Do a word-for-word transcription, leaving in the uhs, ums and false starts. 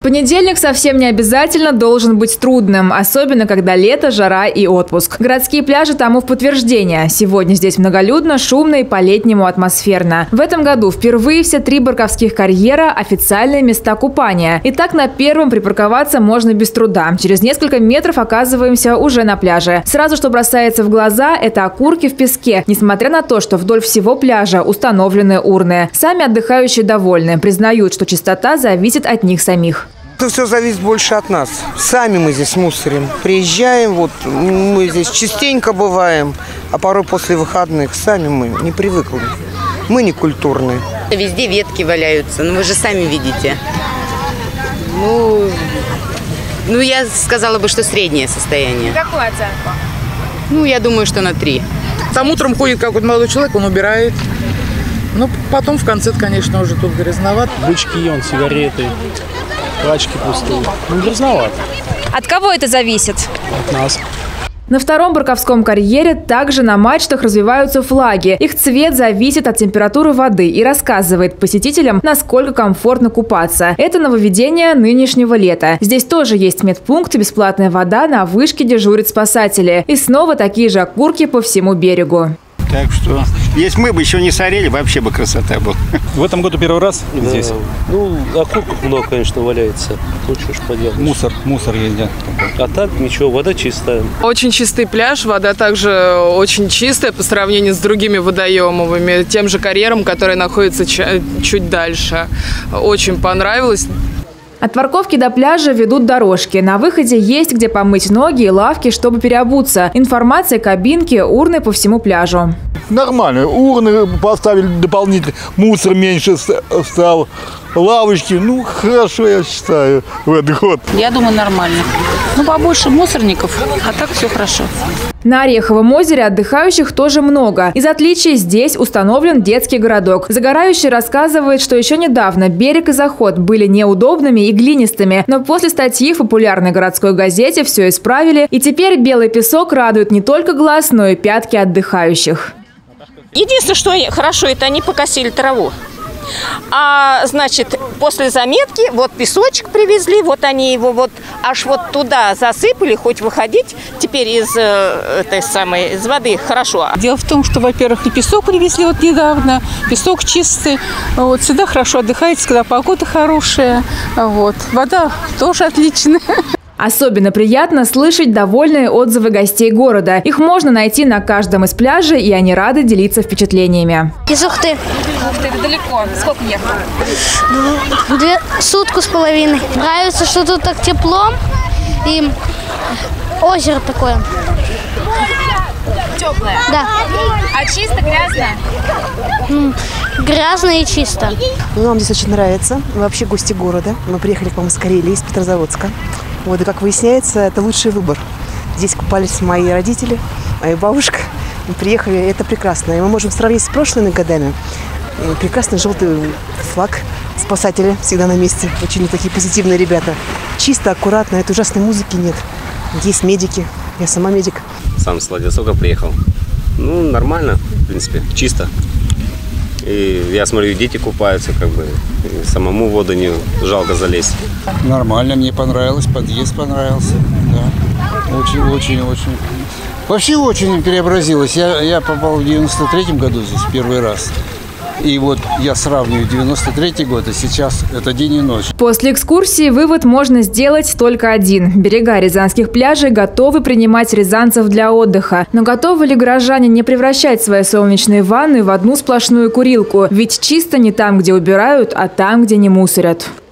Понедельник совсем не обязательно должен быть трудным, особенно когда лето, жара и отпуск. Городские пляжи тому в подтверждение. Сегодня здесь многолюдно, шумно и по-летнему атмосферно. В этом году впервые все три барковских карьера – официальные места купания. И так на первом припарковаться можно без труда. Через несколько метров оказываемся уже на пляже. Сразу, что бросается в глаза – это окурки в песке, несмотря на то, что вдоль всего пляжа установлены урны. Сами отдыхающие довольны, признают, что чистота зависит от них самих. Это все зависит больше от нас. Сами мы здесь мусорим. Приезжаем, вот мы здесь частенько бываем, а порой после выходных сами мы не привыкли. Мы не культурные. Везде ветки валяются, ну вы же сами видите. Ну, ну я сказала бы, что среднее состояние. Какую оценку? Ну, я думаю, что на три. Там утром ходит какой-то молодой человек, он убирает. Ну, потом в конце, конечно, уже тут грязновато. Бычки, он, сигареты. Пачки пустые. Ну, грязновато. От кого это зависит? От нас. На втором барковском карьере также на мачтах развиваются флаги. Их цвет зависит от температуры воды и рассказывает посетителям, насколько комфортно купаться. Это нововведение нынешнего лета. Здесь тоже есть медпункт и бесплатная вода, на вышке дежурят спасатели. И снова такие же окурки по всему берегу. Так что, если мы бы еще не сорели, вообще бы красота была. В этом году первый раз да. Здесь? Ну, окурков много, конечно, валяется. Ну, что ж поделать. Мусор, мусор ездят. А так ничего, вода чистая. Очень чистый пляж, вода также очень чистая по сравнению с другими водоемовыми, тем же карьером, который находится чуть дальше. Очень понравилось. От парковки до пляжа ведут дорожки. На выходе есть где помыть ноги и лавки, чтобы переобуться. Информация, кабинки, урны по всему пляжу. Нормально. Урны поставили дополнительно, мусор меньше стал, лавочки. Ну, хорошо, я считаю, в этот год. Я думаю, нормально. Ну, побольше мусорников, а так все хорошо. На Ореховом озере отдыхающих тоже много. Из отличий здесь установлен детский городок. Загорающий рассказывает, что еще недавно берег и заход были неудобными и глинистыми. Но после статьи в популярной городской газете все исправили. И теперь белый песок радует не только глаз, но и пятки отдыхающих. Единственное, что хорошо, это они покосили траву. А, значит, после заметки, вот песочек привезли, вот они его вот аж вот туда засыпали, хоть выходить теперь из э, этой самой, из воды хорошо. Дело в том, что, во-первых, и песок привезли вот недавно, песок чистый, вот, всегда хорошо отдыхаете, когда погода хорошая, вот, вода тоже отличная. Особенно приятно слышать довольные отзывы гостей города. Их можно найти на каждом из пляжей, и они рады делиться впечатлениями. Из Ухты. Ухты, это далеко. Сколько ехать? Две сутку с половиной. Нравится, что тут так тепло и озеро такое. Теплое? Да. А чисто, грязно? Грязно и чисто. Ну, нам здесь очень нравится. Мы вообще гости города. Мы приехали к вам из Карелии, из Петрозаводска. Вот, и как выясняется, это лучший выбор. Здесь купались мои родители, моя бабушка. Мы приехали, это прекрасно. И мы можем сравнить с прошлыми годами. Прекрасный желтый флаг. Спасатели всегда на месте. Очень такие позитивные ребята. Чисто, аккуратно. Это ужасной музыки нет. Есть медики. Я сама медик. Сам с Владивостока приехал. Ну, нормально, в принципе, чисто. И я смотрю, дети купаются, как бы, и самому в воду не жалко залезть. Нормально, мне понравилось, подъезд понравился, да. Очень, очень, очень. Вообще очень преобразилось. Я, я попал в девяносто третьем году здесь первый раз. И вот я сравниваю девяносто третий год, и сейчас это день и ночь. После экскурсии вывод можно сделать только один. Берега рязанских пляжей готовы принимать рязанцев для отдыха. Но готовы ли горожане не превращать свои солнечные ванны в одну сплошную курилку? Ведь чисто не там, где убирают, а там, где не мусорят.